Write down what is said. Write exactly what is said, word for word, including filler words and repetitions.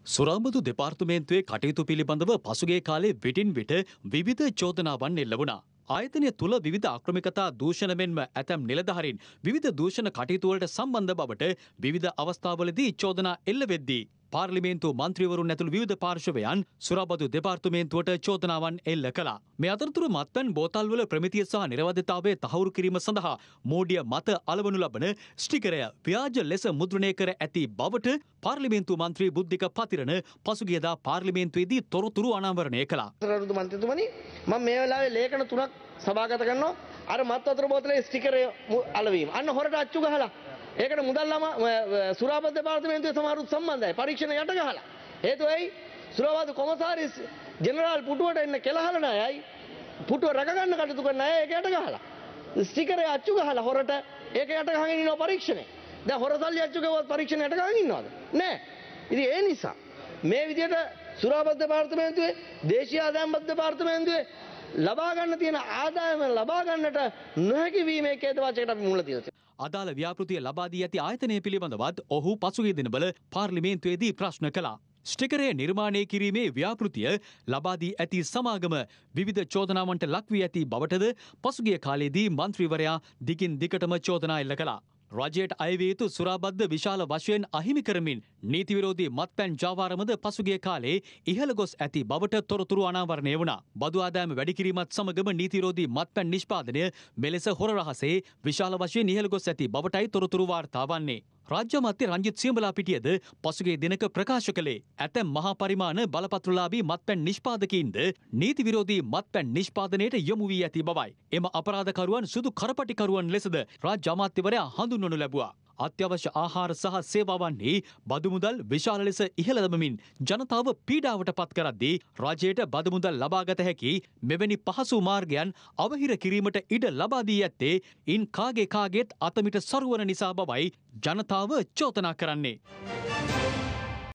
සුරාමදු දෙපාර්තමේන්තුවේ කටයුතු පිළිබඳව පසුගිය කාලේ විටින් විට විවිධ චෝදනාවන් එල්ල වුණා. ආයතනය තුල විවිධ ආක්‍රමිකතා දූෂණ මෙන්ම ඇතැම් නිලධාරීන් විවිධ දූෂණ කටයුතු වලට සම්බන්ධ බවට විවිධ අවස්ථාවලදී චෝදනා එල්ල වෙද්දී පාර්ලිමේන්තු මන්ත්‍රීවරුන් ඇතුළු විවිධ පාර්ශවයන් සුරාබදු දෙපාර්තමේන්තුවට චෝදනාවන් එල්ල කළා. මේ අතරතුර මත්පැන් බෝතල්වල ප්‍රමිතිය සහ නිරවද්‍යතාවය තහවුරු කිරීම සඳහා මෝඩිය මත අලවනු ලබන ස්ටිකරය ව්‍යාජ ලෙස මුද්‍රණය කර ඇති බවට පාර්ලිමේන්තු මන්ත්‍රී බුද්ධික පතිරණ පසුගියදා පාර්ලිමේන්තුවේදී තොරතුරු අනාවරණය කළා. මන්ත්‍රීතුමනි මම මේ වෙලාවේ ලේඛන තුනක් සභාගත කරනවා. අර මත් වතුර බෝතලේ ස්ටිකරය අලවීම. අන්න හොරට අච්චු ගහලා ඒකට මුදල් ළම සුරාබදු දෙපාර්තමේන්තුවේ සමහරුත් සම්බන්ධයි. පරීක්ෂණ යට ගහලා. හේතුව ඇයි? සුරාබදු කොමසාරිස් ජෙනරාල් පුටුවට එන්න කෙලහල නෑයි. පුටුව රැක ගන්න කටයුතු කරන අය ඒක යට ගහලා. ස්ටිකරය අච්චු ගහලා හොරට ඒක යට ගහගෙන ඉන්නවා පරීක්ෂණේ. දැන් හොර සල්ලි අච්චු ගාවත් පරීක්ෂණ යට ගහගෙන ඉන්නවද? නෑ. ඉතින් ඒ නිසා මේ විදිහට සුරාබදු දෙපාර්තමේන්තුවේ දේශීය ආදායම් බදු දෙපාර්තමේන්තුවේ ලබා ගන්න තියෙන ආදායම ලබා ගන්නට නොහැකි වීමේ හේතුවචකට අපි මුල තියෙනවා. අදාළ ව්‍යාපෘතිය ලබා දී ඇති ආයතනය පිළිබඳවත් ඔහු පසුගිය දිනවල පාර්ලිමේන්තුවේදී ප්‍රශ්න කළා. ස්ටිකරය නිර්මාණය කිරීමේ ව්‍යාපෘතිය ලබා දී ඇති සමාගම විවිධ චෝදනාවන්ට ලක් වී ඇති බවටද පසුගිය කාලයේදී මන්ත්‍රීවරයා දිගින් දිගටම චෝදනා එල්ල කළා. රජයට අයවිය යුතු සුරාබද්ද විශාල වශයෙන් අහිමි කරමින් නීති විරෝධී මත්පැන් ජාවාරමද පසුගිය කාලේ ඉහළ ගොස් ඇති බවට තොරතුරු අනාවරණය වුණා. බදු ආදායම වැඩි කිරීමත් සමගම නීති විරෝධී මත්පැන් නිෂ්පාදනය මෙලෙස හොර රහසේ විශාල වශයෙන් ඉහළ ගොස් ඇති බවටයි තොරතුරු වාර්තා වන්නේ. රාජ්‍ය අමාත්‍ය රංජිත් සියඹලාපිටියද පසුගිය දිනක ප්‍රකාශ කළේ ඇතැම් මහා පරිමාණ බලපත්‍රලාභී මත්පැන් නිෂ්පාදකයින්ද නීති විරෝධී මත්පැන් නිෂ්පාදනයට යොමු වී ඇති බවයි. එම අපරාධකරුවන් සුදු කරපටිකරුවන් ලෙසද රාජ්‍ය අමාත්‍යවරයා හඳුන්වනු ලැබුවා. අත්‍යවශ්‍ය ආහාර සහ සේවාවන්හි බදු මුදල් විශාල ලෙස ඉහළ දමමින් ජනතාව පීඩාවට පත් කරද්දී රජයට බදු මුදල් ලබාගත හැකි මෙවැනි පහසු මාර්ගයන් අවහිර කිරීමට ඉඩ ලබා දී ඇත්තේ ඉන් කාගේ කාගේත් අතමිට සරුවන නිසා බවයි ජනතාව චෝදනා කරන්නේ.